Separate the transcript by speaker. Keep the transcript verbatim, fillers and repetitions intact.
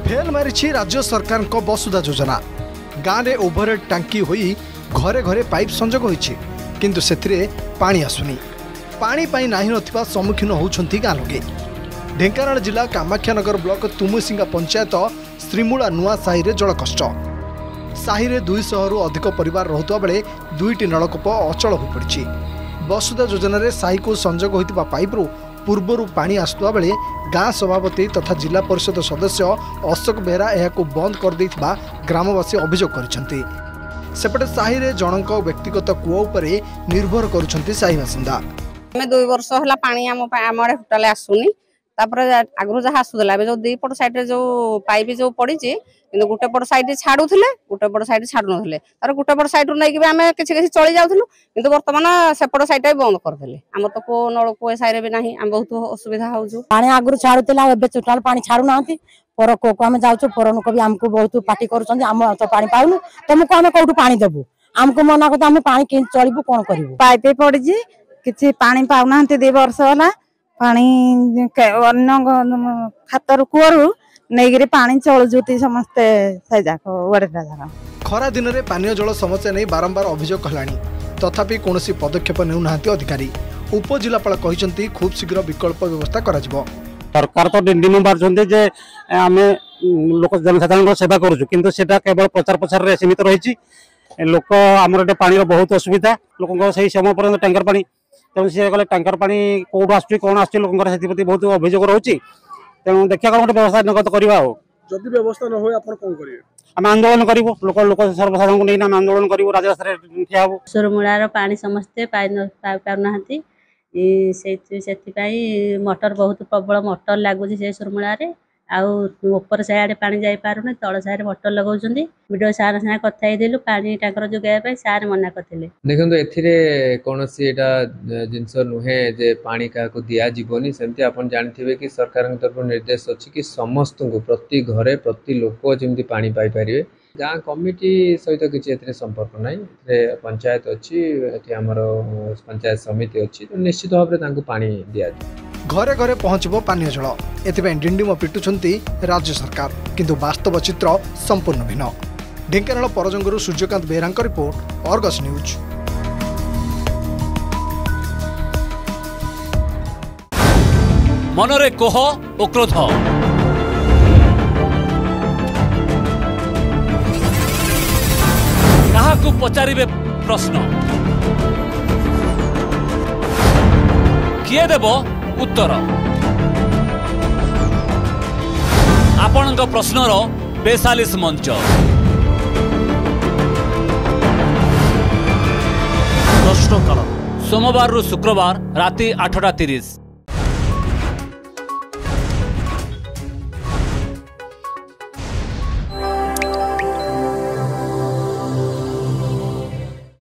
Speaker 1: Fail मारी राज्य सरकार को वसुधा योजना गाँव में ओभरहेड टांकी होई घरे घरे पाइप संजोग होईछि किंतु सेथिरे पानी आसुनी पानी पाई नाही नथिबा सम्मुखीन होउछंती गाँ लोके। ढेंकानाल जिला कामाख्यानगर ब्लॉक तुमुसिंगा पंचायत श्रीमूला नुआ साही रे जल कष्ट साही रे दुई सौ रु अधिक परिवार रहुतबा बेले दुईटी नलकूप अचल हो पड़ी। वसुधा योजना रे साही को संजोग होइतिबा पाइपरु पूर्वर पानी आसुवा बेले गाँ सभापति तथा जिला परिषद सदस्य अशोक बेहरा यह बंद कर देथिबा ग्रामवासी अभियोग करिसेंती। सेपटे साही रे जनक व्यक्तिगत कूआ उपरे निर्भर करुछंती साही बासिंदा।
Speaker 2: हमें दुई वर्ष होला पानी आम आम टोटाल आसुनी आगु जहाँ आसूला जो दी पट साइड जो पाइप जो पड़ी कि गोटे पट साइड छाड़ूले गोटे पट साइड छाड़ू ना तार गोटे पट साइड नहीं आम कि चली जाऊँ कि बर्तमान सेपट साइड बंद करदे आम तो कौ नलकूप साइड भी ना आम बहुत असुविधा हो
Speaker 3: पानी आगु छाड़ूला टोटाल पानी छाड़ू ना पर को आम जाऊँ पर भी आमको बहुत पार्टी कर तो पानी पाऊनु तुमको आम कौटू पानी देवु आमको मना कर आम पानी कि चलू कौन करूँ
Speaker 4: पाइप पड़ी कि पानी पाऊना दी वर्ष है पानी खातर कूअरु नहीं पानी चलुती समस्ते
Speaker 1: खरा दिन में पानीय जल समस्या नहीं बारंबार अभियोग कहलानी तथापि कौन पदक्षेप नेउना अधिकारी। उपजिलापाल कहते खूब शीघ्र विकल्प व्यवस्था करा जिवो।
Speaker 5: सरकार तो दिन बार जे आम लोक जनसाधारण सेवा करूँ किंतु सेटा केवल प्रचार प्रसार रे सीमित रही लोक आमर पानी बहुत असुविधा लोक से समय पर्यंत टैंकर पानी तेणु सी गले टैंकर पानी कौटू आस कौन आस बहुत अभियोग रोचे तेणु देखा गोटे व्यवस्था नगद करवा
Speaker 1: जदि व्यवस्था न हो आपण कोन करिवे
Speaker 5: आम आंदोलन करिवो लोक लोक सर्वसाधारण को नहीं आम आंदोलन करिवो राजरास्ता रे ठिया हो।
Speaker 6: सुरमुलार पानी समस्ते पाई पाउनाहांती से मोटर बहुत प्रबल मोटर लगुच से सुरमुलार आपर साइड पानी जाई पारुनी तल साइड मोटर लगाउछंती वीडियो सार साथ कथा हेलु पानी टांकर जोगाइबा सार मना करथिले।
Speaker 7: देखंतु एथिरे कोनोसी एटा जिंस नुहे जे पानी का को दिया जीवनी सेमती आपण जानथिबे कि सरकार तरफ निर्देश अछि कि समस्त को प्रति घरे प्रति लोक जेमती पानी पाई परिवे गाँ कमिटी सहित किसी एथिरे संपर्क नाही एथिरे पंचायत अछि एथि हमर पंचायत समिति अछि निश्चित भाव रे तांको पानी दिया
Speaker 1: घरे घरे पहुंचबो पानीय जल एथिबे डिंडिम पिटुछंती राज्य सरकार किंतु वास्तव चित्र संपूर्ण भिन्न। ढेंकानाल परजंगरू सूर्यकांत बेहरांक रिपोर्ट अर्गस न्यूज।
Speaker 8: मनरे कोह ओ क्रोध काहाकू पचारिबे प्रश्न किए देबो उत्तर आपणक प्रश्नर बेसालीस मंच प्रश्नकाल सोमवार रु शुक्रवार राति आठटा तीस।